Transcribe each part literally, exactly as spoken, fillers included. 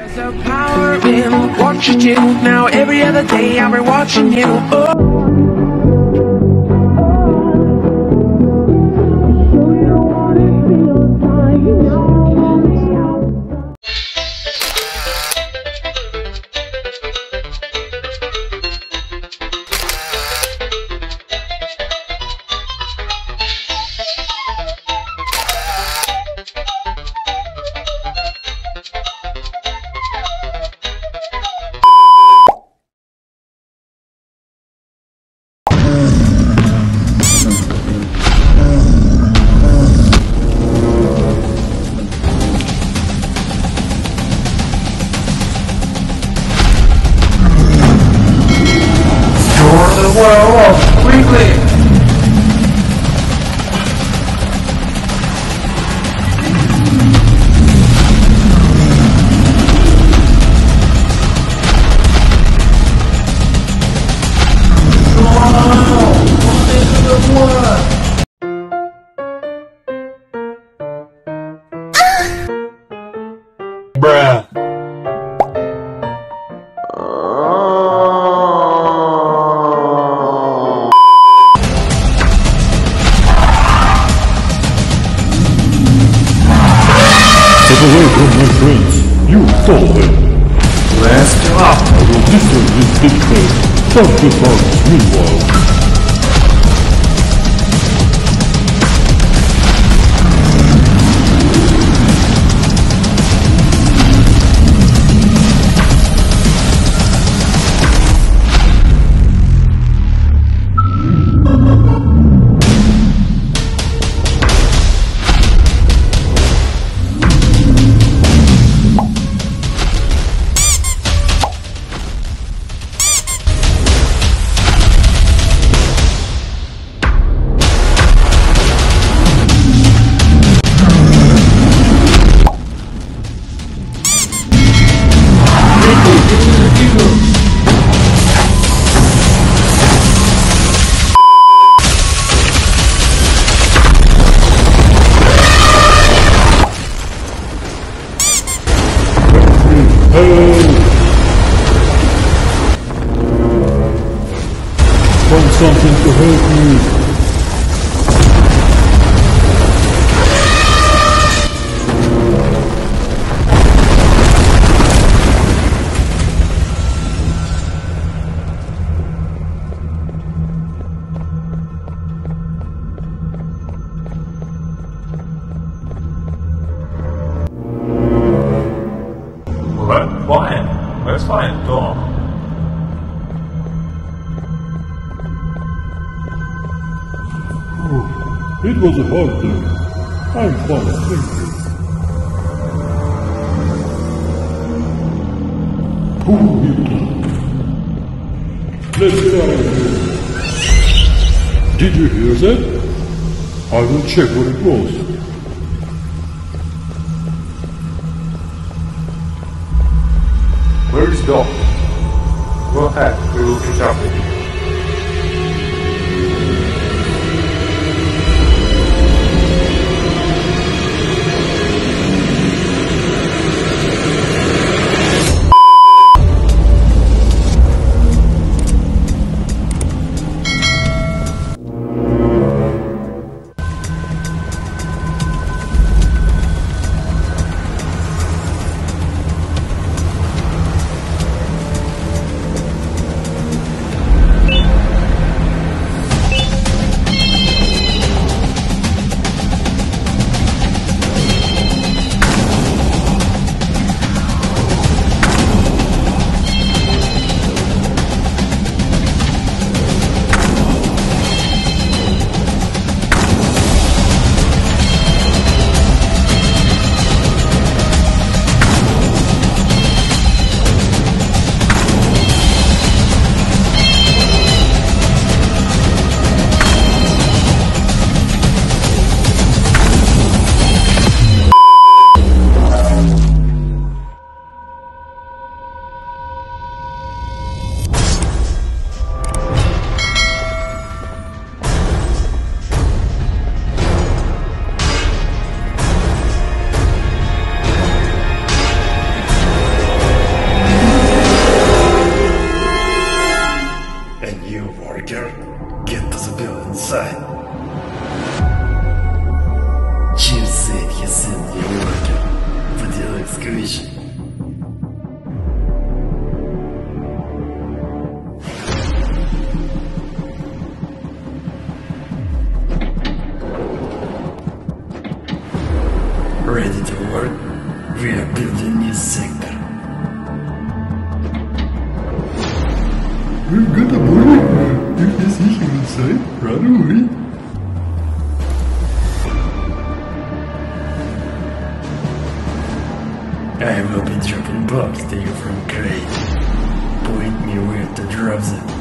The power in what you do. Now every other day I've been watching you. Oh. Whoa, quickly! Bruh. Step away from my friends. You stole them. Let's go up. I will destroy this big head. Stop the parts meanwhile. Find something to help me. Well, fine. That's fine, Tom. It was a hard day. I'm fine, thank you. Who hit me? Let's get out of here. Did you hear that? I will check what it was. Where is Doc? Go ahead, we will catch up with you. Ready to work? We are building a new sector. We've got a bully. If you see him inside, run away. I will be dropping bombs to you from crate. Point me where to drop them.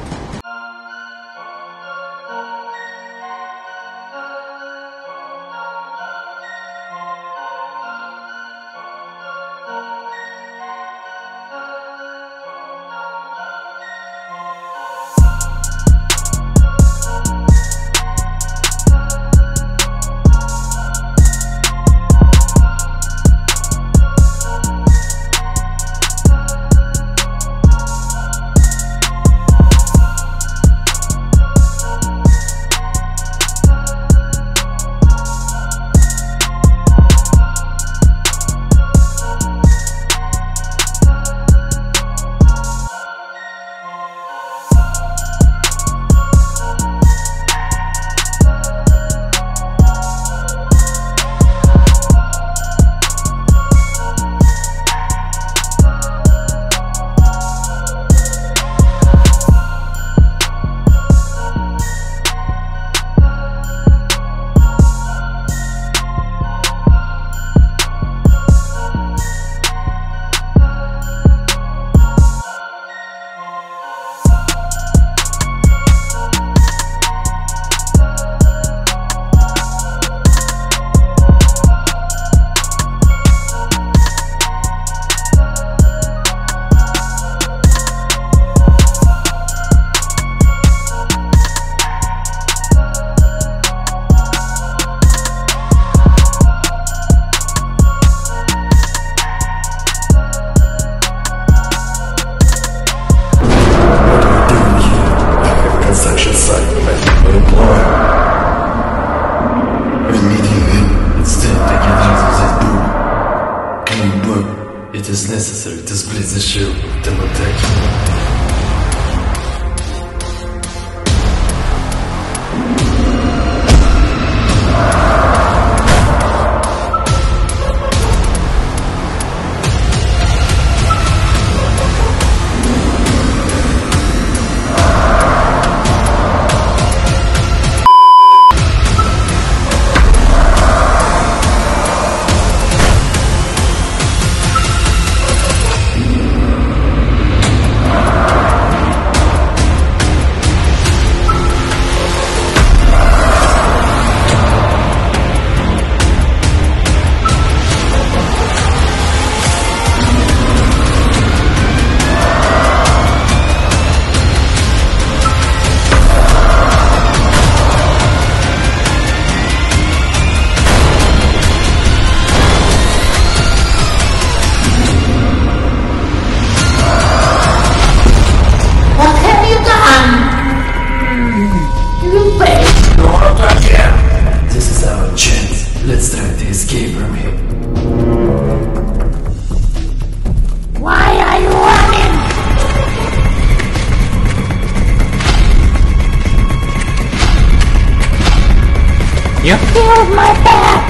It is necessary to split the ship with them attacking. Let's try to escape from him. Why are you running? You killed my pet!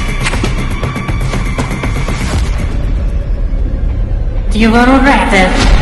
You will regret it.